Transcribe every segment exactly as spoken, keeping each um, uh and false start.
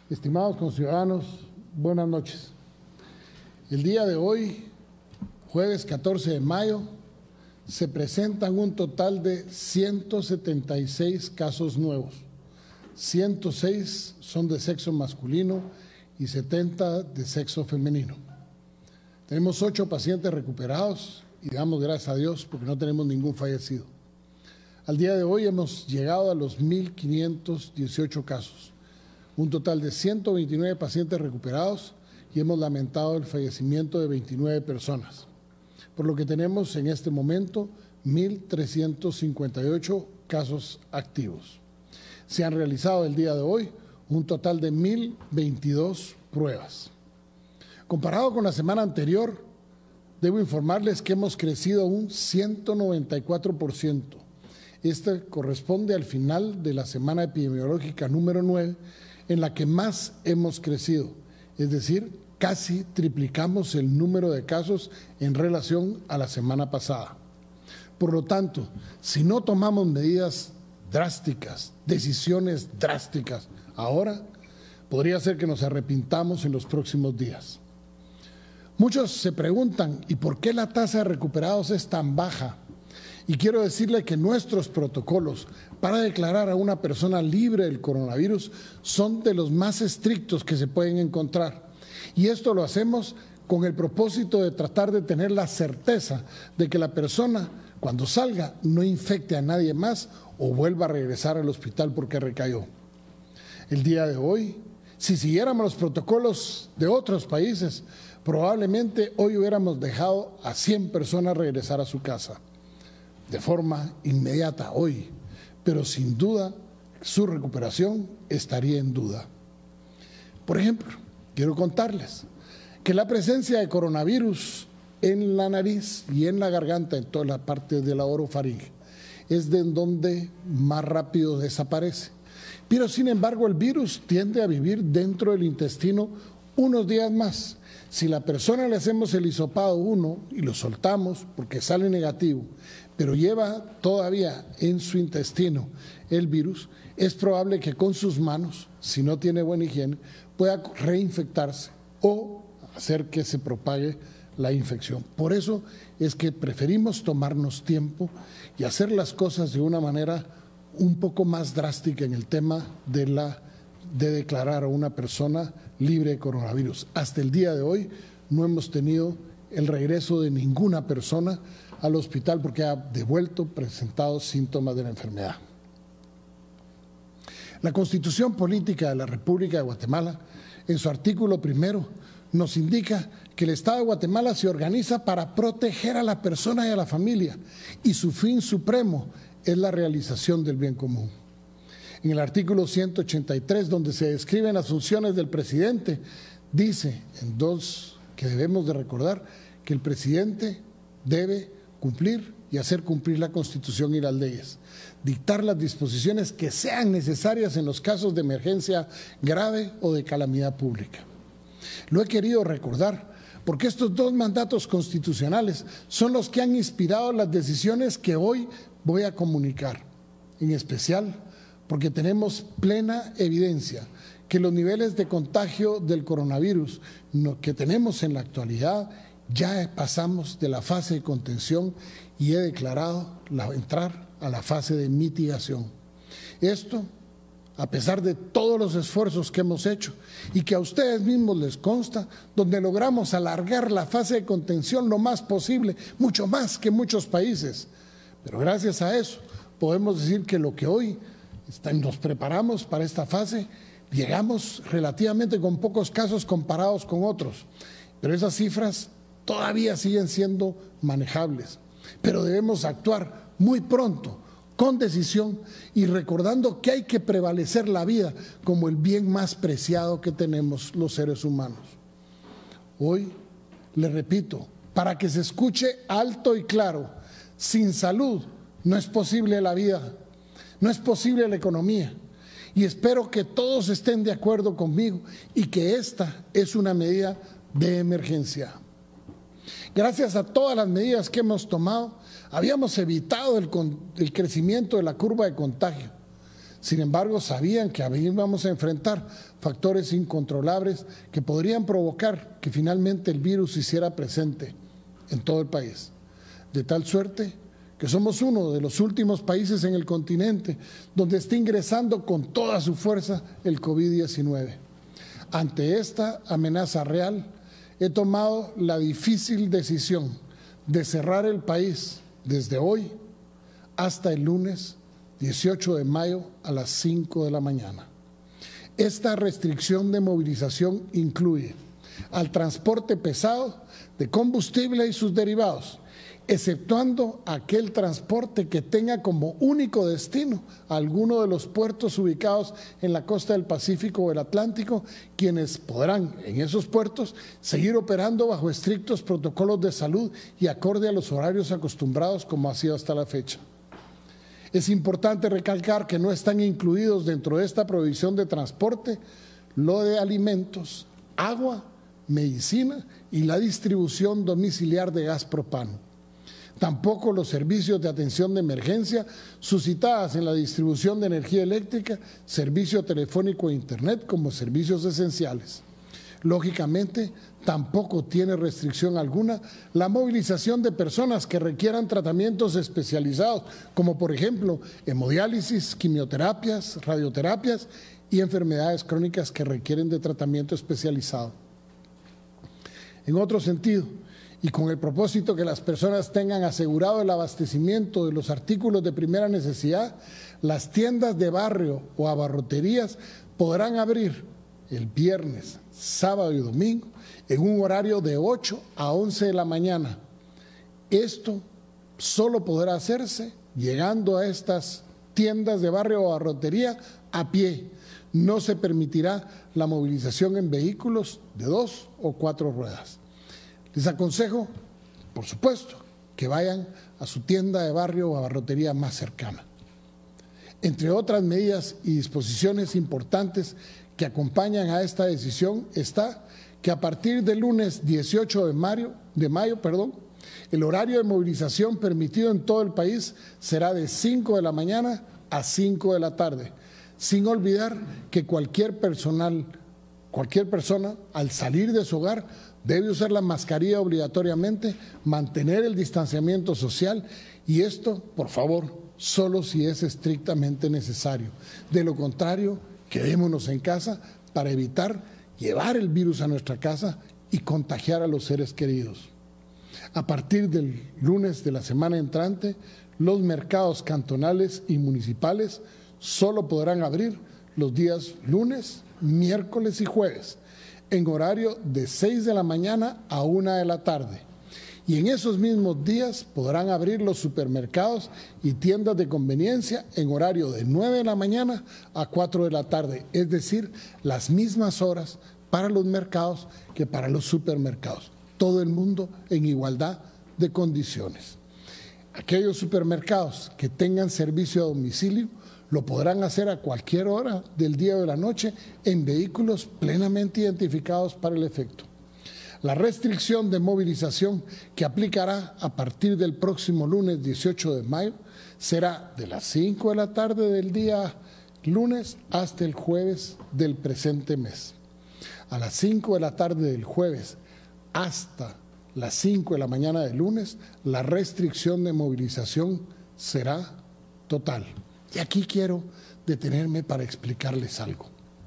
Estimados conciudadanos, buenas noches. El día de hoy, jueves catorce de mayo, se presentan un total de ciento setenta y seis casos nuevos. ciento seis son de sexo masculino y setenta de sexo femenino. Tenemos ocho pacientes recuperados y damos gracias a Dios porque no tenemos ningún fallecido. Al día de hoy hemos llegado a los mil quinientos dieciocho casos, un total de ciento veintinueve pacientes recuperados y hemos lamentado el fallecimiento de veintinueve personas, por lo que tenemos en este momento mil trescientos cincuenta y ocho casos activos. Se han realizado el día de hoy un total de mil veintidós pruebas. Comparado con la semana anterior, debo informarles que hemos crecido un ciento noventa y cuatro por ciento. Este corresponde al final de la semana epidemiológica número nueve, en la que más hemos crecido, es decir, casi triplicamos el número de casos en relación a la semana pasada. Por lo tanto, si no tomamos medidas drásticas, decisiones drásticas ahora, podría ser que nos arrepintamos en los próximos días. Muchos se preguntan, ¿y por qué la tasa de recuperados es tan baja? Y quiero decirle que nuestros protocolos para declarar a una persona libre del coronavirus son de los más estrictos que se pueden encontrar. Y esto lo hacemos con el propósito de tratar de tener la certeza de que la persona, cuando salga, no infecte a nadie más o vuelva a regresar al hospital porque recayó. El día de hoy, si siguiéramos los protocolos de otros países, probablemente hoy hubiéramos dejado a cien personas regresar a su casa de forma inmediata hoy, pero sin duda su recuperación estaría en duda. Por ejemplo, quiero contarles que la presencia de coronavirus en la nariz y en la garganta, en toda la parte de la orofaringe, es de donde más rápido desaparece. Pero sin embargo el virus tiende a vivir dentro del intestino unos días más. Si la persona le hacemos el hisopado uno y lo soltamos porque sale negativo, pero lleva todavía en su intestino el virus, es probable que con sus manos, si no tiene buena higiene, pueda reinfectarse o hacer que se propague la infección. Por eso es que preferimos tomarnos tiempo y hacer las cosas de una manera un poco más drástica en el tema de, la, de declarar a una persona libre de coronavirus. Hasta el día de hoy no hemos tenido el regreso de ninguna persona al hospital porque ha devuelto presentado síntomas de la enfermedad. La Constitución Política de la República de Guatemala, en su artículo primero, nos indica que el Estado de Guatemala se organiza para proteger a la persona y a la familia y su fin supremo es la realización del bien común. En el artículo ciento ochenta y tres, donde se describen las funciones del presidente, dice en dos que debemos de recordar que el presidente debe cumplir y hacer cumplir la Constitución y las leyes, dictar las disposiciones que sean necesarias en los casos de emergencia grave o de calamidad pública. Lo he querido recordar porque estos dos mandatos constitucionales son los que han inspirado las decisiones que hoy voy a comunicar, en especial porque tenemos plena evidencia que los niveles de contagio del coronavirus que tenemos en la actualidad ya pasamos de la fase de contención y he declarado la, entrar a la fase de mitigación. Esto, a pesar de todos los esfuerzos que hemos hecho y que a ustedes mismos les consta, donde logramos alargar la fase de contención lo más posible, mucho más que muchos países. Pero gracias a eso podemos decir que lo que hoy está, nos preparamos para esta fase, llegamos relativamente con pocos casos comparados con otros, pero esas cifras todavía siguen siendo manejables. Pero debemos actuar muy pronto, con decisión y recordando que hay que prevalecer la vida como el bien más preciado que tenemos los seres humanos. Hoy, le repito, para que se escuche alto y claro, sin salud no es posible la vida, no es posible la economía. Y espero que todos estén de acuerdo conmigo y que esta es una medida de emergencia. Gracias a todas las medidas que hemos tomado, habíamos evitado el, el crecimiento de la curva de contagio. Sin embargo, sabían que íbamos a enfrentar factores incontrolables que podrían provocar que finalmente el virus se hiciera presente en todo el país. De tal suerte que somos uno de los últimos países en el continente donde está ingresando con toda su fuerza el COVID diecinueve. Ante esta amenaza real, he tomado la difícil decisión de cerrar el país desde hoy hasta el lunes dieciocho de mayo a las cinco de la mañana. Esta restricción de movilización incluye al transporte pesado de combustible y sus derivados, exceptuando aquel transporte que tenga como único destino alguno de los puertos ubicados en la costa del Pacífico o el Atlántico, quienes podrán en esos puertos seguir operando bajo estrictos protocolos de salud y acorde a los horarios acostumbrados como ha sido hasta la fecha. Es importante recalcar que no están incluidos dentro de esta prohibición de transporte lo de alimentos, agua, medicina y la distribución domiciliar de gas propano. Tampoco los servicios de atención de emergencia suscitadas en la distribución de energía eléctrica, servicio telefónico e internet como servicios esenciales. Lógicamente, tampoco tiene restricción alguna la movilización de personas que requieran tratamientos especializados, como por ejemplo hemodiálisis, quimioterapias, radioterapias y enfermedades crónicas que requieren de tratamiento especializado. En otro sentido, y con el propósito que las personas tengan asegurado el abastecimiento de los artículos de primera necesidad, las tiendas de barrio o abarroterías podrán abrir el viernes, sábado y domingo en un horario de ocho a once de la mañana. Esto solo podrá hacerse llegando a estas tiendas de barrio o abarrotería a pie. No se permitirá la movilización en vehículos de dos o cuatro ruedas. Les aconsejo, por supuesto, que vayan a su tienda de barrio o abarrotería más cercana. Entre otras medidas y disposiciones importantes que acompañan a esta decisión está que a partir del lunes dieciocho de mayo, de mayo perdón, el horario de movilización permitido en todo el país será de cinco de la mañana a cinco de la tarde, sin olvidar que cualquier personal, cualquier persona al salir de su hogar debe usar la mascarilla obligatoriamente, mantener el distanciamiento social y esto, por favor, solo si es estrictamente necesario. De lo contrario, quedémonos en casa para evitar llevar el virus a nuestra casa y contagiar a los seres queridos. A partir del lunes de la semana entrante, los mercados cantonales y municipales solo podrán abrir los días lunes, miércoles y jueves, en horario de seis de la mañana a una de la tarde. Y en esos mismos días podrán abrir los supermercados y tiendas de conveniencia en horario de nueve de la mañana a cuatro de la tarde, es decir, las mismas horas para los mercados que para los supermercados. Todo el mundo en igualdad de condiciones. Aquellos supermercados que tengan servicio a domicilio lo podrán hacer a cualquier hora del día o de la noche en vehículos plenamente identificados para el efecto. La restricción de movilización que aplicará a partir del próximo lunes dieciocho de mayo será de las cinco de la tarde del día lunes hasta el jueves del presente mes. A las cinco de la tarde del jueves hasta las cinco de la mañana del lunes, la restricción de movilización será total. Y aquí quiero detenerme para explicarles algo.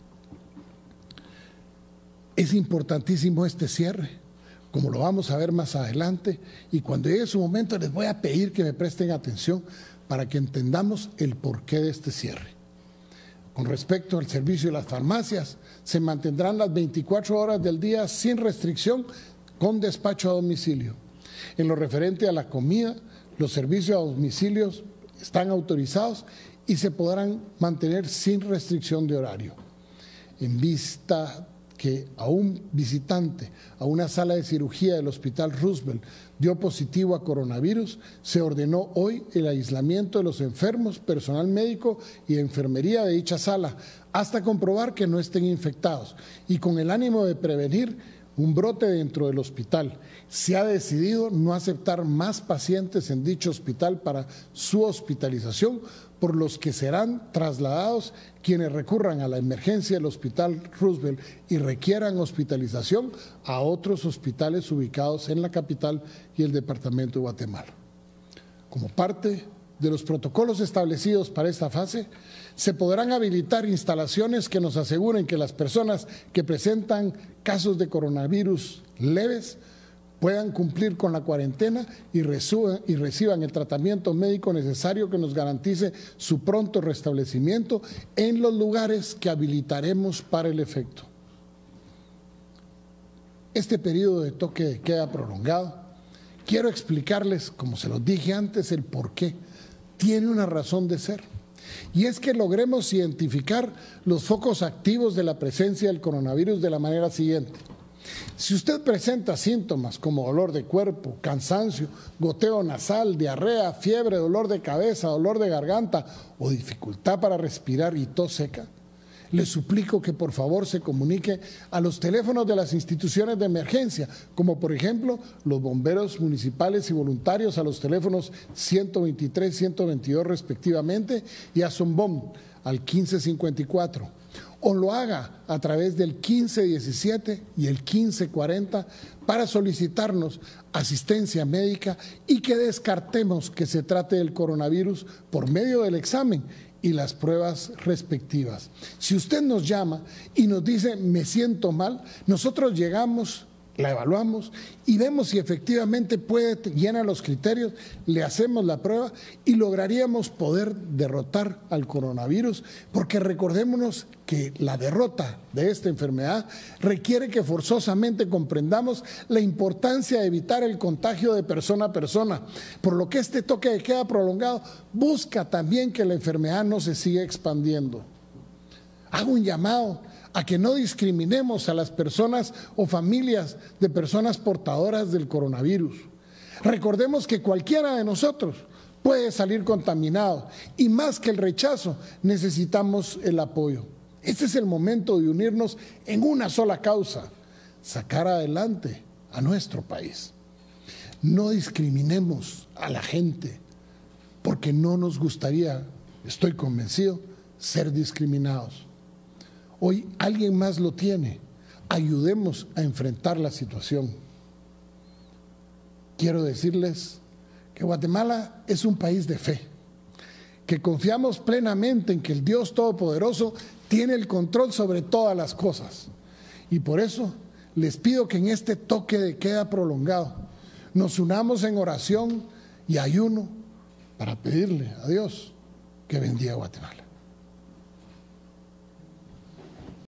Es importantísimo este cierre, como lo vamos a ver más adelante, y cuando llegue su momento les voy a pedir que me presten atención para que entendamos el porqué de este cierre. Con respecto al servicio de las farmacias, se mantendrán las veinticuatro horas del día sin restricción con despacho a domicilio. En lo referente a la comida, los servicios a domicilios están autorizados y se podrán mantener sin restricción de horario. En vista que a un visitante a una sala de cirugía del Hospital Roosevelt dio positivo a coronavirus, se ordenó hoy el aislamiento de los enfermos, personal médico y de enfermería de dicha sala, hasta comprobar que no estén infectados. Y con el ánimo de prevenir, un brote dentro del hospital. Se ha decidido no aceptar más pacientes en dicho hospital para su hospitalización, por los que serán trasladados quienes recurran a la emergencia del Hospital Roosevelt y requieran hospitalización a otros hospitales ubicados en la capital y el departamento de Guatemala. Como parte de los protocolos establecidos para esta fase, se podrán habilitar instalaciones que nos aseguren que las personas que presentan casos de coronavirus leves puedan cumplir con la cuarentena y reciban, y reciban el tratamiento médico necesario que nos garantice su pronto restablecimiento en los lugares que habilitaremos para el efecto. Este periodo de toque de queda prolongado, quiero explicarles, como se los dije antes, el por qué. Tiene una razón de ser, y es que logremos identificar los focos activos de la presencia del coronavirus de la manera siguiente. Si usted presenta síntomas como dolor de cuerpo, cansancio, goteo nasal, diarrea, fiebre, dolor de cabeza, dolor de garganta o dificultad para respirar y tos seca, le suplico que por favor se comunique a los teléfonos de las instituciones de emergencia, como por ejemplo los bomberos municipales y voluntarios a los teléfonos ciento veintitrés y ciento veintidós respectivamente, y a Sombom al quince cincuenta y cuatro. O lo haga a través del quince diecisiete y el quince cuarenta para solicitarnos asistencia médica y que descartemos que se trate del coronavirus por medio del examen y las pruebas respectivas. Si usted nos llama y nos dice me siento mal, nosotros llegamos, la evaluamos y vemos si efectivamente puede, llena los criterios, le hacemos la prueba y lograríamos poder derrotar al coronavirus, porque recordémonos que la derrota de esta enfermedad requiere que forzosamente comprendamos la importancia de evitar el contagio de persona a persona, por lo que este toque de queda prolongado busca también que la enfermedad no se siga expandiendo. Hago un llamado a que no discriminemos a las personas o familias de personas portadoras del coronavirus. Recordemos que cualquiera de nosotros puede salir contaminado y más que el rechazo necesitamos el apoyo. Este es el momento de unirnos en una sola causa, sacar adelante a nuestro país. No discriminemos a la gente, porque no nos gustaría, estoy convencido, ser discriminados. Hoy alguien más lo tiene. Ayudemos a enfrentar la situación. Quiero decirles que Guatemala es un país de fe, que confiamos plenamente en que el Dios Todopoderoso tiene el control sobre todas las cosas. Y por eso les pido que en este toque de queda prolongado nos unamos en oración y ayuno para pedirle a Dios que bendiga a Guatemala.